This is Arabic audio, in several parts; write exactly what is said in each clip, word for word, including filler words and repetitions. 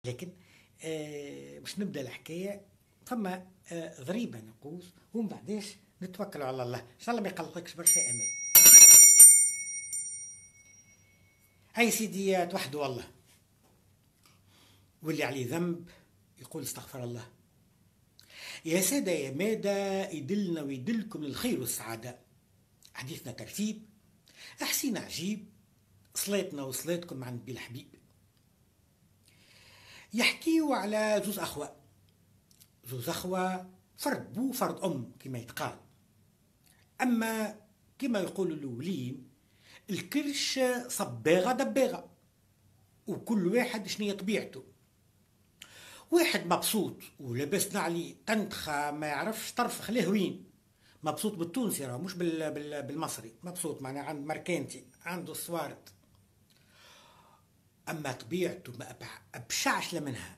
لكن آه باش نبدا الحكايه ثم آه ضريبه نقوس ومن بعداش نتوكلوا على الله، ان شاء الله ما يقلقكش برشا امان. هاي سيدي توحدوا الله، واللي عليه ذنب يقول استغفر الله. يا سادة يا مادة، يدلنا ويدلكم للخير والسعادة. حديثنا ترتيب أحسين عجيب، صلاتنا وصلاتكم مع النبي الحبيب. يحكيوا على زوز أخوة، زوز أخوة فرد بو فرد أم كما يتقال. أما كما يقولوا الأولين الكرش صباغة دباغة، وكل واحد شنية طبيعته. واحد مبسوط ولابس نعلي تنتخة ما يعرفش طرف خليه وين، مبسوط بالتونسي راه مش بال بال بالمصري، مبسوط معناه عند ماركانتي عنده الصوارد. اما طبيعته ما ابشعش لمنها،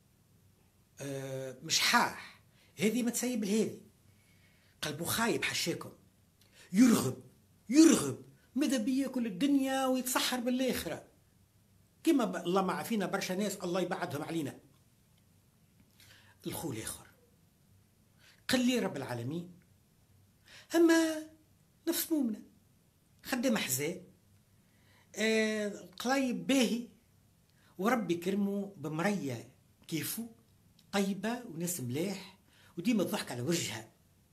أه مش حاح، هذه ما تسيب لهذه، قلبه خايب حشاكم، يرغب يرغب ماذا بيا كل الدنيا ويتسحر بالاخره، كما الله ما عافينا برشا ناس الله يبعدهم علينا. الخو الاخر قال لي رب العالمين اما نفس مؤمنه خدام حزاه، آه قلايب باهي، وربي كرمه بمرية كيفو طيبة وناس ملاح وديما الضحك على وجهها.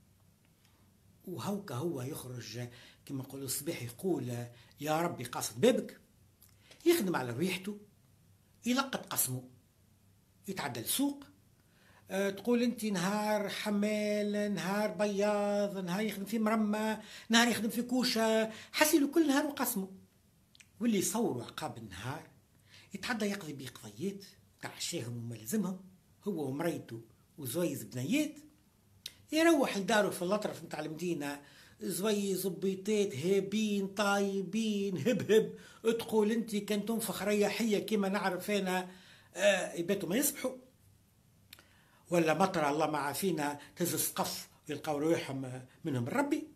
وهوكا هو يخرج كما يقول الصباح يقول يا ربي قاصد بابك، يخدم على ريحته، يلقط قسمه، يتعدى السوق. أه تقول انت نهار حمال، نهار بياض، نهار يخدم في مرمى، نهار يخدم في كوشه، حسيله كل نهار وقسمه. واللي يصوروا عقاب النهار يتعدى يقضي بيه قضيات تاع عشاهم وما لازمهم، هو ومريته وزويز بنيات. يروح لدارو في الاطرف نتاع المدينه زويز بيطات هابين طايبين هب هب، تقول انت كان تنفخ رياحيه كيما نعرف انا، آه يباتوا ما يصبحوا، ولا مطر الله ما عافينا تهز السقف ويلقاو رواحهم منهم ربي.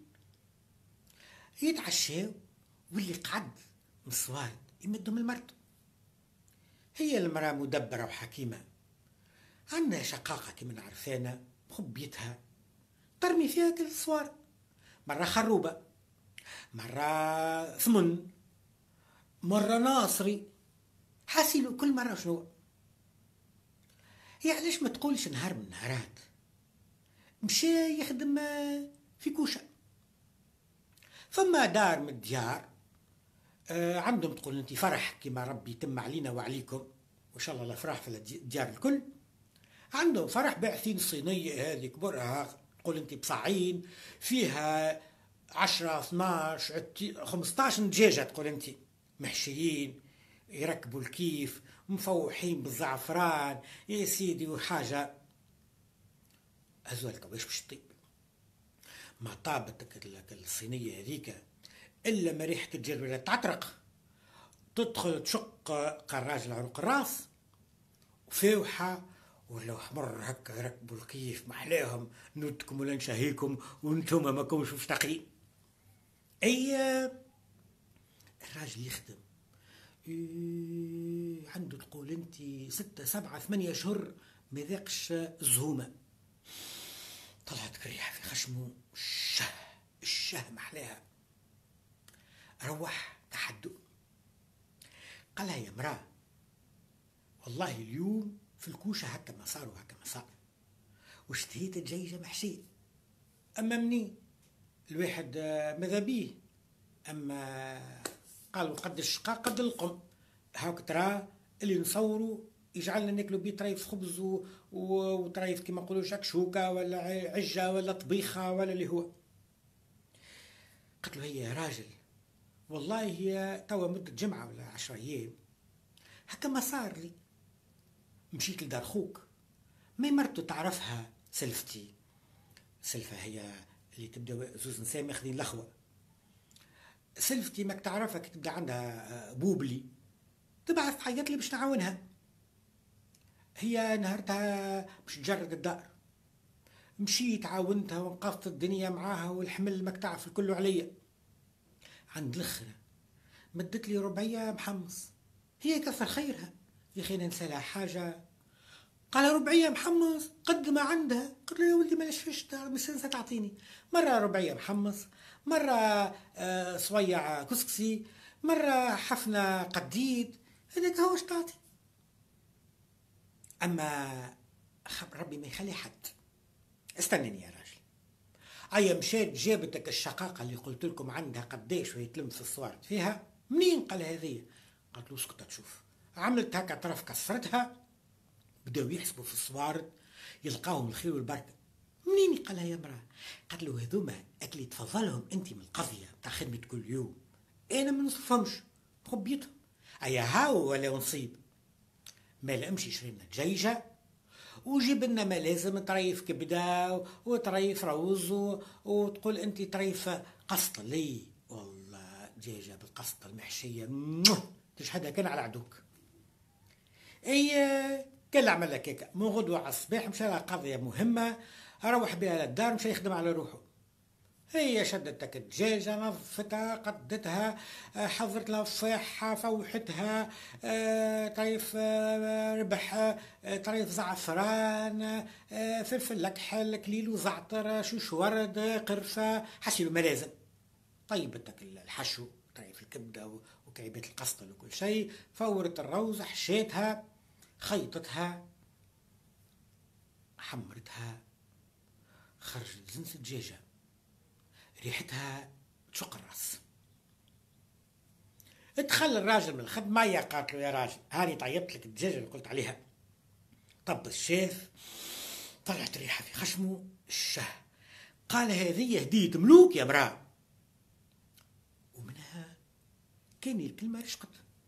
يتعشاو واللي قعد من الصوارد يمدهم المرت. هي المرأة مدبرة وحكيمة، عندها شقاقة كما نعرفانا بخبيتها، ترمي فيها كل الصوارد، مرة خروبة، مرة ثمن، مرة ناصري، حاسيلو كل مرة شنو. هي علاش ما تقولش نهار من نهارات مشى يخدم في كوشة، ثم دار من الديار آه عندهم تقول انت فرح كما ربي يتم علينا وعليكم وان شاء الله الافراح في الديار الكل، عندهم فرح باعثين الصينية هذه كبرها تقول انت بصعين فيها عشرة اثناش خمسطاش دجاجة، تقول انت محشيين يركبوا الكيف مفوحين بالزعفران يا سيدي وحاجة. هزوا الكواش باش تطيب، ما طابت الصينية هذيك إلا ما ريحة الدجاج ولا تعترق، تدخل تشق قراج عروق الراس وفاوحة ولا حمر هكا يركبوا الكيف محلاهم نودكم ولا نشهيكم وانتم ما كوش مفتقرين. أي الراجل يخدم إيه عنده تقول انت ستة سبعة ثمانية شهور ما ذاقش الزهومة، طلعت كريحة في خشمه، الشه الشه محلاها. روح تحدو قالها يا مراه والله اليوم في الكوشة هكا ما صار وهكا ما صار، واشتهيت دجاجة محشية. أما منين الواحد ماذا بيه، أما قالوا قد الشقاء قد القم، هاك ترى اللي نصوروا يجعلنا ناكلوا بيه طريف خبز وطريف كما نقولوا شكشوكة ولا عجة ولا طبيخة ولا اللي هو. قلت له هي يا راجل والله هي توا مدة جمعة ولا عشرة أيام هكا ما صار لي، مشيت لدار خوك ما مرته تعرفها سلفتي، سلفة هي اللي تبدا زوز نساء ماخذين لخوة، سلفتي ماك تعرفها كي تبدا عندها بوبلي تبعث تعيط لي باش نعاونها. هي نهارتها باش تجرد الدار، مشيت عاونتها وانقذت الدنيا معاها والحمل ماك تعرف الكل عليا. عند الاخر مدت لي ربعية محمص، هي كثر خيرها يا اخي ننسى لها حاجة قال ربعية محمص قد ما عندها. قلت له يا ولدي مالاش فيش مش تعطيني مرة ربعية محمص، مرة آه صويع كسكسي، مرة حفنة قديد، هذاك هو اش تعطي. أما ربي ما يخلي حد. استناني يا راجل. أيا مشات جابتك الشقاقة اللي قلت لكم عندها قديش وهي تلم في الصوارد فيها منين؟ قال هذه. قالت له اسكت تشوف. عملت هكا طرف كسرتها، بداو يحسبوا في الصوارد يلقاهم الخير والبركة. منين؟ قالها يا مراه. قالت له هذوما أكلي تفضلهم أنت من القضية تاع خدمة كل يوم، أنا ما نصرفهمش خبيتهم. أيا هاو ولا نصيب. ما لامشي شرينا دجيجة وجيب لنا ما لازم، طريف كبده وطريف روز وتقول انت طريف قسط لي والله دجاجه بالقسط المحشيه تشهدها كان على عدوك. اي كان عمل لك هيك من غدوه على الصباح مشى لها قضيه مهمه، روح بها للدار مشى يخدم على روحه. هي شدتك الدجاجة نظفتها قدتها حضرت لها الصحة فوحتها طريف ربح طريف زعفران فلفل لكحل كليل وزعتر شوش ورد قرفة حشيلو ملازم. طيبتك الحشو طريف الكبدة وكعيبات القسطل وكل شيء، فورت الروز حشيتها خيطتها حمرتها خرجت زنس الدجاجة ريحتها تشق الراس. ادخل الراجل من الخدمة، يا قالت له يا راجل هاني طيبت لك الدجاجة اللي قلت عليها. طب الشيف طلعت ريحة في خشمه الشه. قال هذه هدية ملوك يا مراه. ومنها كان الكلمة رشقت.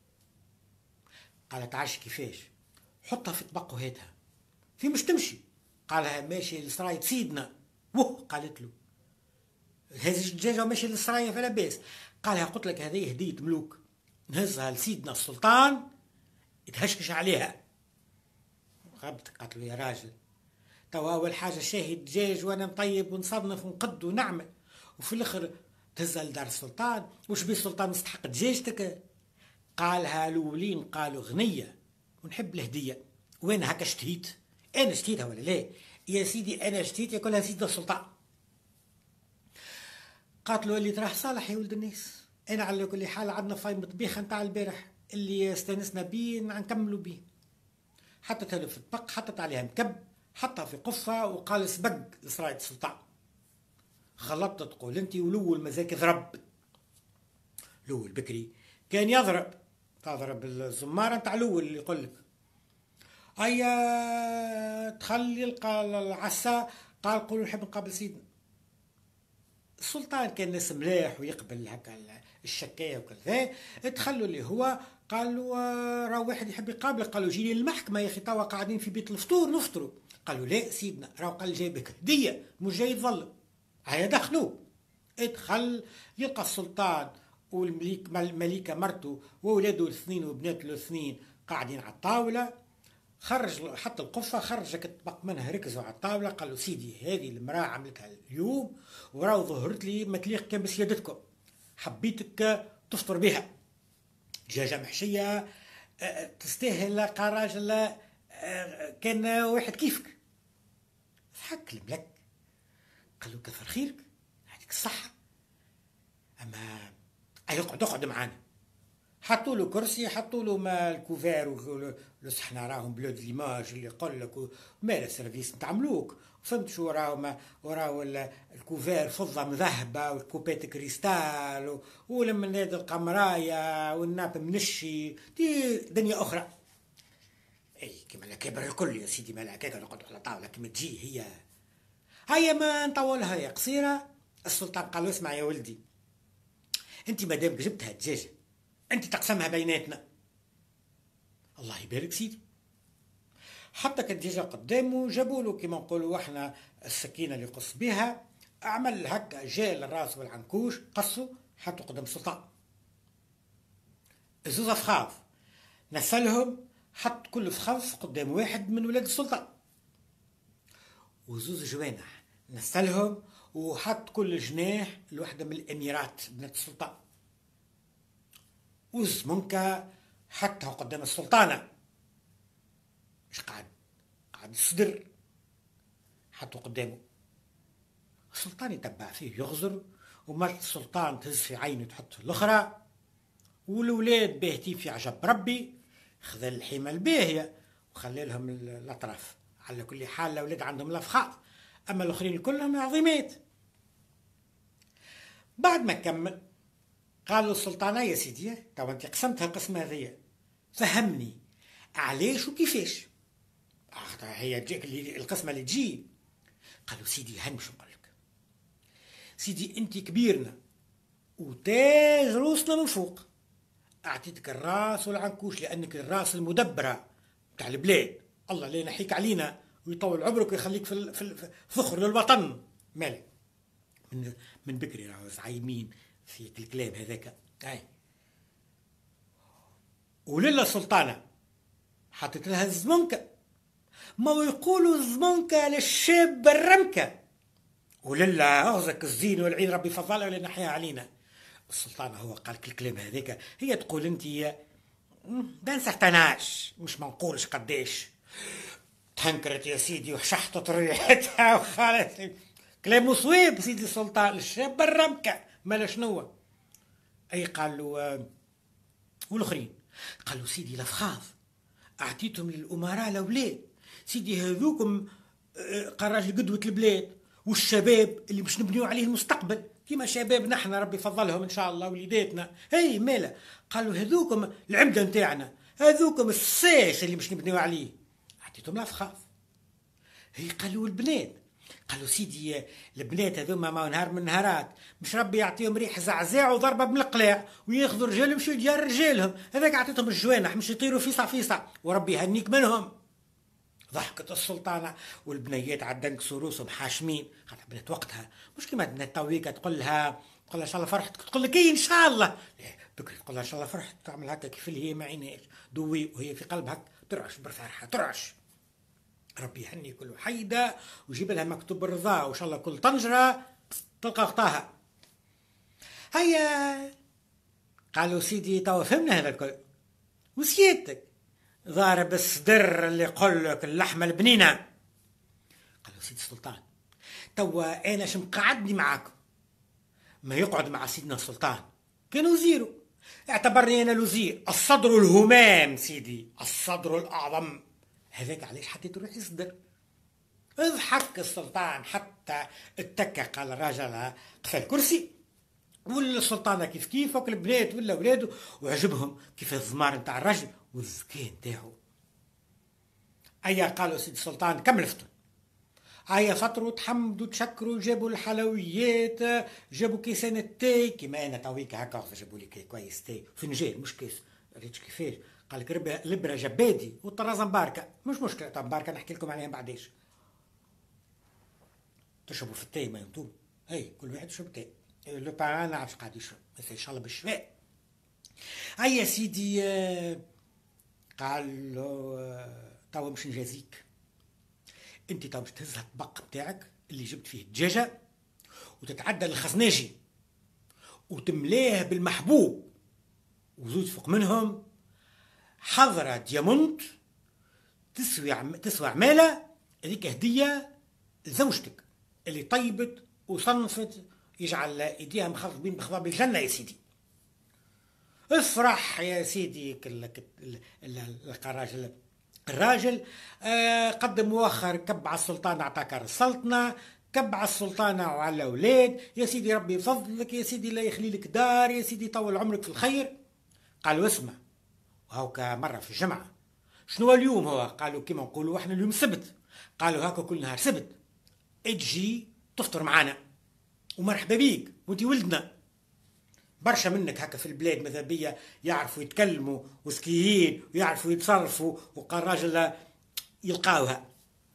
قالت عاش كيفاش؟ حطها في طبق وهاتها. في مش تمشي. قالها ماشي لسراية سيدنا. وه قالت له هذه الدجاجة ماشي للسراية فلا بأس. قالها قلت لك هذه هدية ملوك نهزها لسيدنا السلطان يتهشكش عليها. غبت. قالت له يا راجل توا أول حاجة شاهي الدجاج وأنا مطيب ونصنف ونقد ونعمل، وفي الآخر تهزها لدار السلطان. وش بيه السلطان مستحق دجاجتك؟ قالها الأولين قالوا غنية ونحب الهدية، وين هكا اشتهيت؟ أنا اشتهيتها ولا لا؟ يا سيدي أنا اشتهيت ياكلها سيدنا السلطان. قالت له اللي تراه صالح يا ولد الناس، انا على كل حال عندنا فايم طبيخه نتاع البارح اللي استانسنا بيه نكملوا بيه. حطتها له في الطبق، حطت عليها مكب، حطها في قفه وقال سبق لسراية السلطان. خلطت تقول انت ولول مزاك ضرب. لول بكري كان يضرب تضرب الزماره نتاع لول اللي يقول لك ايا تخلي العسا قال قولوا نحب نقابل سيدنا. السلطان كان ناس ملاح ويقبل هكا الشكاية وكذا. تخلوا اللي هو قال له راه واحد يحب يقابلك، قالوا جيني للمحكمة يا اخي توا قاعدين في بيت الفطور نفطروا. قالوا لا سيدنا راه قال جايبك هدية مش جاي تظلم. هيا دخلوا. ادخل يلقى السلطان والملك الملكة مرته وولاده الاثنين وبناته الاثنين قاعدين على الطاولة. خرج حط القفة خرجك الطبق منها ركزوا على الطاولة. قال له سيدي هذه المرأة عملتها اليوم وراو ظهرت لي ما تليق كان بسيادتكم، حبيتك تفطر بها دجاجة محشية تستاهل قال راجل كان واحد كيفك. ضحك الملك قال له كثر خيرك يعطيك الصحة، أما اقعد اقعد معانا. حطوا له كرسي، حطوا له ما الكوفير والصحن راهم بلود ليماج اللي يقول لك مال السيرفيس نتاع ملوك، فهمت شو راهو وراهو الكوفير فضه مذهبه والكوبات كريستال والمناد القمرايه والناب منشي دي دنيا اخرى. اي كيما الكبر الكل يا سيدي مال هكاك نقعدوا على طاوله كيما تجي هي. هيا ما نطولها يا قصيره. السلطان قال له اسمع يا ولدي انت مادام جبتها الدجاجه انت تقسمها بيناتنا. الله يبارك سيدي. حتى الدجاجه قدامه جابوا له كيما نقولوا احنا السكينه اللي يقص بها، عمل هكا جال الراس والعنكوش قصوا حطوا قدام السلطان. زوز فخاف نسلهم حط كل فخاف قدام واحد من ولاد السلطان، وزوز جوانح نسلهم وحط كل جناح لوحده من الاميرات بنات السلطان، وزمنكة حطها قدام السلطانة. مش قاعد الصدر حطوا قدامه. السلطان يتبع فيه يغزر، ومرت السلطان تهز في عينه تحط في الاخرى، والولاد باهتين في عجب ربي، خذ الحمى الباهيه وخلي لهم الاطراف. على كل حال الاولاد عندهم لفخات، اما الاخرين كلهم عظيمات. بعد ما كمل قال له السلطان: يا سيدي تو انت قسمتها القسمه هذيا، فهمني علاش وكيفاش. هي تجيك القسمه اللي تجي. قال له: سيدي هن شو نقول لك، سيدي انت كبيرنا وتاج روسنا من فوق، اعطيتك الراس والعنكوش لانك الراس المدبره بتاع البلاد. الله لا ينحيك علينا ويطول عمرك ويخليك في في فخر للوطن. مالك من من بكري راهو زعيمين في الكلام هذاك. اي ولله السلطانه حطيت لها الزمنكه، ما يقولوا الزمنكه للشاب بالرمكه، ولله اغزك الزين والعين ربي فضلها ولا نحيها علينا. السلطان هو قال الكلام هذاك، هي تقول انت ما نسحتناش مش ما نقولش قداش. تهنكرت يا سيدي وحشحطت ريحتها وخالت كلامه صويب. سيدي السلطان الشاب بالرمكه مالا شنو. اي قال له والاخرين؟ قال له: سيدي الافخاذ اعطيتهم للامراء الاولاد، سيدي هذوكم قراج قدوه البلاد والشباب اللي مش نبنيو عليه المستقبل، كيما شباب نحن ربي فضلهم ان شاء الله وليداتنا. هي مالا. قالوا: هذوكم العمده نتاعنا، هذوكم الساس اللي مش نبنيو عليه، اعطيتهم الافخاذ. هي قالوا البنات. قالوا: سيدي البنات هذوما ما نهار من نهارات مش ربي يعطيهم ريح زعزاع وضربه بالقلاع وياخذوا رجالهم يمشيو ديار رجالهم، هذاك عطيتهم الجوانح مش يطيروا فيصع فيصع وربي يهنيك منهم. ضحكت السلطانه والبنيات عدنك سروسهم حاشمين. خاطر بنات وقتها مش كيما بنات تويكا تقول لها تقول لها ان شاء الله فرحت، تقول لك اي ان شاء الله بكري تقول لها ان شاء الله فرحت، تعمل هكا كيف اللي هي ما عيناش دوي وهي في قلبها ترعش بالفرحه ترعش. ربي يهني كل حيدة ويجيب لها مكتوب بالرضا وان شاء الله كل طنجرة تلقى غطاها. هيا قالوا: سيدي توا فهمنا هذا الكل، وسيادتك ضارب الصدر اللي يقول لك اللحمة البنينة. قالوا: سيدي السلطان توا انا شم قعدني معاكم، ما يقعد مع سيدنا السلطان كان وزيره، اعتبرني انا الوزير الصدر الهمام سيدي الصدر الاعظم، هذاك علاش حطيت روحي صدر. اضحك السلطان حتى اتكى. قال الراجل قفل الكرسي والسلطانه كيف كيف وكل البنات ولا ولاده وعجبهم كيف الزمار نتاع الرجل والذكاء نتاعو. ايا قالوا سيدي السلطان كمل فطر. ايا فطروا تحمدوا تشكروا جابوا الحلويات جابوا كيسان التاي كيما انا تويك هكا جابوا لي كويس تاي فنجان مش كيس ريتش كيفاش. قال لك لبرة جبادي والطرازه مباركه مش مشكله. طب مباركه نحكي لكم عليها بعديش. تشربوا في التاي ما انتم اي كل واحد يشرب تاي. لو با انا عارف قاعد يشرب ان شاء الله بالشفاء. اي يا سيدي قال له توا باش نجازيك، انت توا باش تهز الطبق بتاعك اللي جبت فيه الدجاجه وتتعدى للخزناجي وتملاه بالمحبوب وزوج فوق منهم حضرة ديامونت تسوي عم... تسوي عمالة. هذيك هدية لزوجتك اللي طيبت وصنفت يجعل ايديها مخضبين بخضاب الجنة يا سيدي. افرح يا سيدي. الراجل الراجل آه قدم وخر كب على السلطان اعطاك السلطنة، كب على السلطانة وعلى الأولاد يا سيدي ربي يفضلك يا سيدي لا يخلي لك دار يا سيدي طول عمرك في الخير. قالوا اسمع وهوكا مرة في الجمعة شنو اليوم هو؟ قالوا كيما نقولوا احنا اليوم سبت. قالوا هكا كل نهار سبت اجي تفطر معانا ومرحبا بيك وانتي ولدنا. برشا منك هكا في البلاد ماذا بيا يعرفوا يتكلموا وسكيين ويعرفوا يتصرفوا وقال راجل يلقاوها.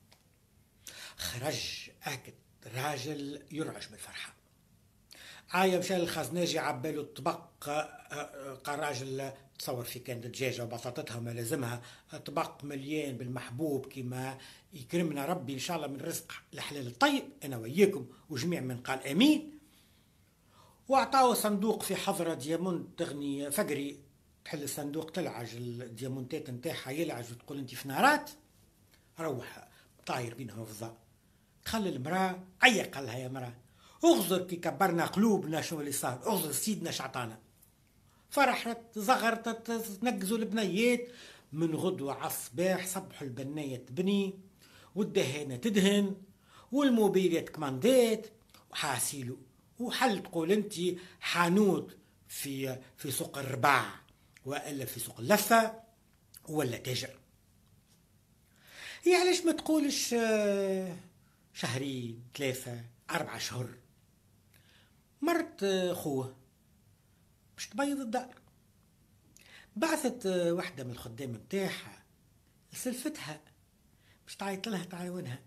خرج اكد راجل يرعش بالفرحة. عاية مشى للخزناجي عبالو الطبق. قال راجل تصور في كان دجاجة وبطاطتها وما لازمها طبق مليان بالمحبوب كما يكرمنا ربي ان شاء الله من رزق الحلال الطيب انا وياكم وجميع من قال امين. واعطاه صندوق في حضرة ديامونت تغني فقري تحل الصندوق تلعج الديامونتات نتاعها يلعج وتقول انت في نارات. روح طاير بينهم فضاء. خلي المرأة عيا قال لها يا مرأة اغزر كي كبرنا قلوبنا شو اللي صار، اغزر سيدنا شعطانا. فرحت زغرت تنقزوا البنيات، من غدوة عالصباح صبحوا البنية تبني والدهانة تدهن والموبيلات كماندات وحاسيلو، وحل تقول انتي حانوت في في سوق الرباع والا في سوق اللفة ولا تاجر. هي علاش ما تقولش شهرين ثلاثة أربعة شهور؟ مرت خوه باش تبيض الدار، بعثت واحدة من الخدام متاعها لسلفتها باش تعيط لها تعاونها.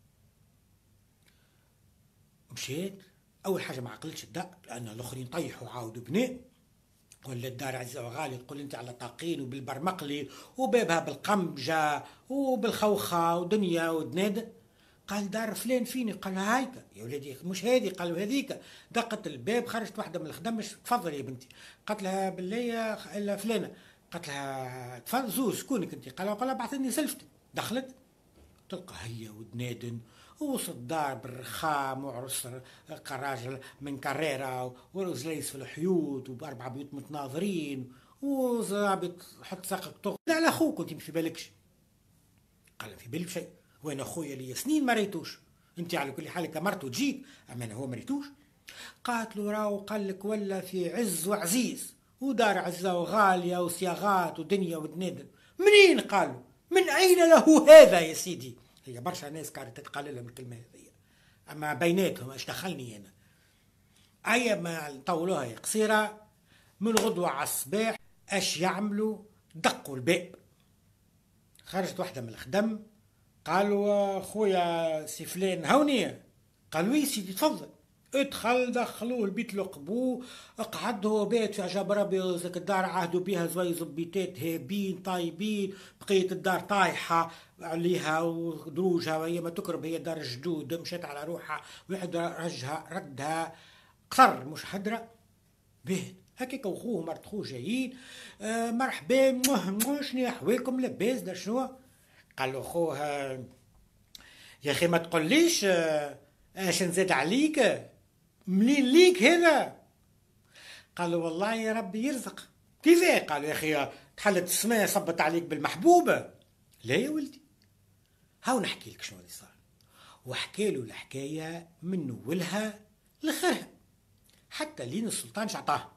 مشيت أول حاجة ما عقلتش الدار، لأن الآخرين طيحوا عاودوا بناء، ولا الدار عزيزة وغالي تقول أنت على طاقين وبالبرمقلي وبابها بالقمجة وبالخوخة ودنيا ودناد. قال دار فلان فيني؟ قال هايك يا ولادي مش هذه، قالوا هذيك. دقت الباب خرجت واحدة من الخدم مش تفضل يا بنتي. قالت لها بالله الا فلانة. قالت لها تفضل زوج شكونك انت؟ قال لها بعثتني سلفتي. دخلت تلقى هي ودنادن وسط الدار بالرخام وعرس كراجل من كريرة ورزليس في الحيوط وبأربع بيوت متناظرين وزابط حط ساقك طغ. لا على أخوك أنت في بالكش. قال في بالي شيء، وين أخويا لي سنين ما ريتوش، أنت على كل حال كمرته تجيك أما أنا هو ما ريتوش. قالت له راهو قال لك ولا في عز وعزيز ودار عزة وغالية وصياغات ودنيا ودنادن. منين؟ قالوا من أين له هذا يا سيدي؟ هي برشا ناس كانت تتقال لهم الكلمة هذه، أما بيناتهم اش دخلني أنا. أي ما نطولوها قصيرة، من غدوة على الصباح اش يعملوا؟ دقوا الباب. خرجت واحدة من الخدم قالوا خويا سي فلان هوني. قالوا وي سيدي تفضل. ادخل دخلوه البيت لقبوه، قعد هو بيت في عجب ربي زك الدار عهدوا بها زوي زبيتات هابين طايبين، بقية الدار طايحة عليها ودروجها وهي ما تقرب، هي دار الجدود مشات على روحها، واحد رجها ردها قصر مش حدرة به هكاك. وخوه مرت خوه جايين آه مرحبا موه شنو احوالكم لاباس دار شنو؟ قال له خوه يا اخي ما تقوليش آه اش نزيد عليك منين ليك هذا؟ قال له والله يا ربي يرزق. كيفاه؟ قال يا اخي تحلت السماء صبت عليك بالمحبوبه. لا يا ولدي هاو نحكي لك شنو اللي صار. وحكى له الحكايه من اولها لاخرها حتى لين السلطان شعطاه.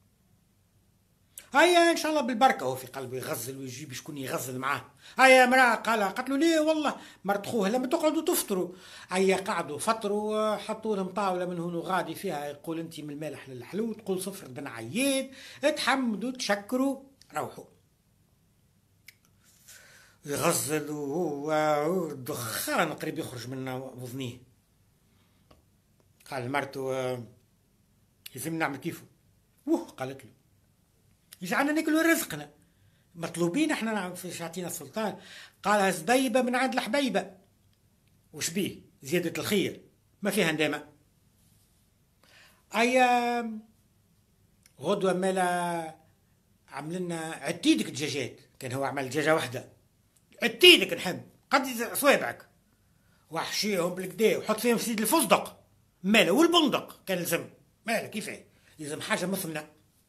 هيا ان شاء الله بالبركه، هو في قلبه يغزل ويجيب شكون يغزل معاه. هيا مراه قال قالت له ليه والله مرت خوها لما تقعدوا تفطروا. هيا قعدوا فطروا حطوا لهم طاوله من هون وغادي فيها يقول انت من المالح للحلو، تقول صفر بن عياد، تحمدوا تشكروا روحوا. يغزل وهو الدخان قريب يخرج من وذنيه. قال مرته لازم نعمل كيفه. وه قالت له يجعلنا ناكلوا رزقنا، مطلوبين احنا في شعتينا السلطان. قالها زبيبه من عند الحبيبه. وش بيه زياده الخير ما فيها ندامه. ايام غدوه مالا عملنا عتيدك دجاجات، كان هو عمل دجاجه واحده عتيدك نحب قد صوابعك وحشيهم بالكدا وحط فيهم سيد الفستق مالا والبندق كان لازم مالا كيفاه لازم حاجه مثمنه.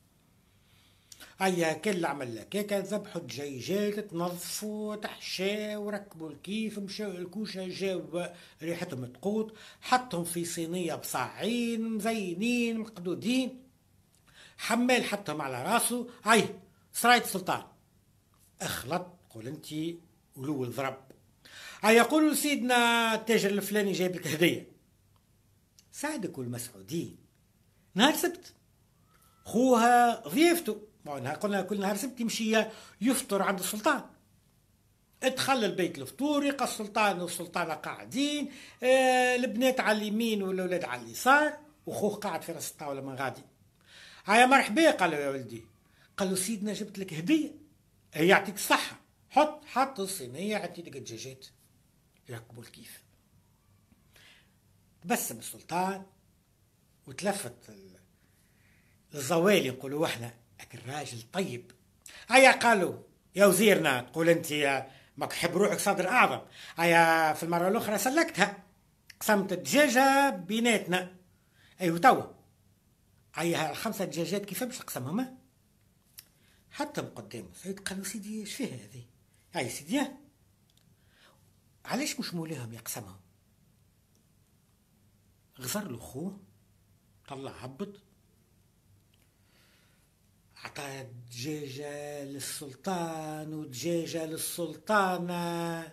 هيا كل عمل هكاكا ذبحوا الدجاجات تنظفوا تحشاو وركبوا الكيف مشاو الكوشه جاو ريحتهم تقوط، حطهم في صينيه بصاعين مزينين مقدودين، حمال حطهم على راسه. هاي سراية السلطان اخلط قول انتي ولول ضرب. هيا يقولوا سيدنا التاجر الفلاني جايب لك هديه. سعدك والمسعودين نهار سبت خوها ضيافته، قلنا كل نهار سبت يمشي يفطر عند السلطان. ادخل البيت الفطور يلقى السلطان والسلطانة قاعدين، آه البنات على اليمين والأولاد على اليسار وخوه قاعد في راس الطاولة من غادي. هيا مرحبا قال له يا ولدي. قال له سيدنا جبت لك هدية. هي يعطيك الصحة. حط حط الصينية عطيتك الدجاجات يركبوا الكيف. تبسم السلطان وتلفت الزوالي نقولوا احنا لكن راجل طيب. هيا قالوا يا وزيرنا تقول انت ماك حب روحك صدر اعظم. هيا في المره الاخرى سلكتها، قسمت الدجاجه بيناتنا. ايوه توا هيا الخمسه دجاجات كيف باش نقسمهم؟ حتى من قدامه سيد قالوا سيدي ايش فيها هذه؟ هاي سيدي علاش مش مولاهم يقسمهم؟ غفر له خوه، طلع هبط، عطى دجاجة للسلطان ودجاجة للسلطانة،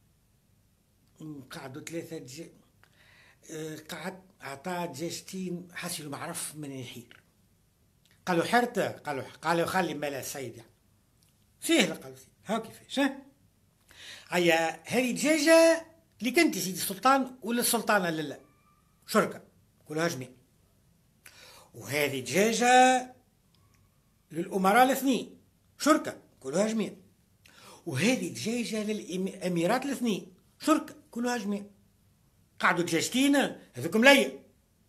قعدوا ثلاثة دجاج، قعد عطاه دجاجتين حسيلو معرف من يحير. قالوا حرته، قالوا قالوا خلي مالا السيد يعني سهلة، قالوا سيدي هاو كيفاش ها. هيا هذه دجاجة اللي كنت سيدي السلطان وللسلطانة لله شركة كلها جميع، وهذه دجاجة للأمراء الاثنين شركة كلها جميع، وهذه دجاجة للأميرات الاثنين شركة كلها جميع. قعدوا دجاجتين هذوكم ليا.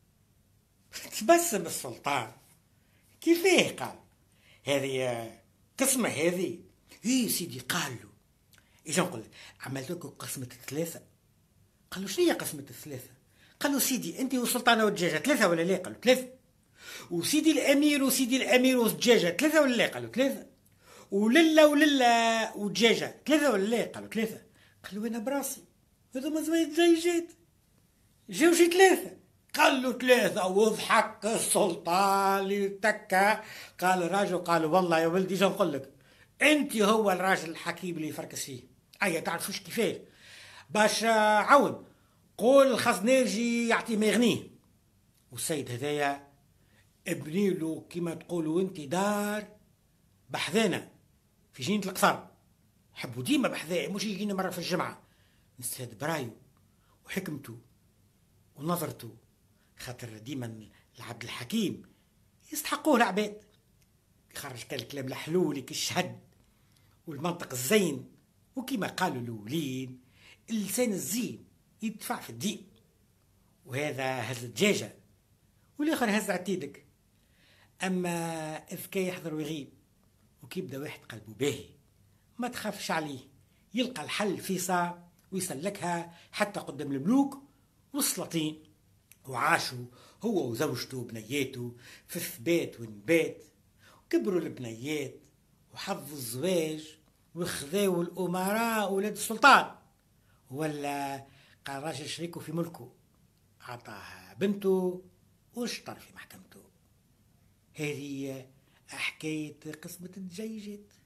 تبسم السلطان كيفاه؟ قال هذه قسمة هذه. ايه سيدي قال له اجا نقول عملت لكم قسمة الثلاثة. قالوا شنو هي قسمة الثلاثة؟ قالوا سيدي انت والسلطانة والدجاجة ثلاثة ولا لا؟ قالوا ثلاثة. وسيدي الامير وسيدي الامير والدجاجة ثلاثة ولا لا؟ قالوا ثلاثة. وللا وللا ودجاجة ثلاثة ولا لا؟ قالوا ثلاثة. قالوا انا براسي هذوما زوين دجاجات جاو شي ثلاثة. قال له ثلاثة وضحك السلطان تكا. قال الراجل قال والله يا ولدي جا نقول لك انت هو الراجل الحكيم اللي يفركس فيه. اي تعرفوش كيفاش باش عون قول الخزناجي يعطي ما يغنيه. والسيد هذايا ابني له كما تقولوا انت دار بحذانا في جنينة القصر، حبوا ديما بحذايا مش يجينا مرة في الجمعة نستفاد برايو وحكمته ونظرته، خاطر ديما العبد الحكيم يستحقوه العباد، يخرج كالكلام الحلول كالشهد والمنطق الزين، وكما قالوا الاولين اللسان الزين يدفع في الدين. وهذا هز الدجاجة والاخر هز عتيدك. اما اذ كان يحضر ويغيب وكي بدا واحد قلبه باهي ما تخافش عليه، يلقى الحل في ساعة ويسلكها حتى قدام الملوك والسلاطين. وعاشوا هو وزوجته وبنياته في ثبات ونبات، كبروا البنيات وحظوا الزواج وخذاو الأمراء ولاد السلطان، ولا قال راجل شريكه في ملكه عطاها بنته واشطر في محكمته. هذه حكاية قسمة الدجاجات.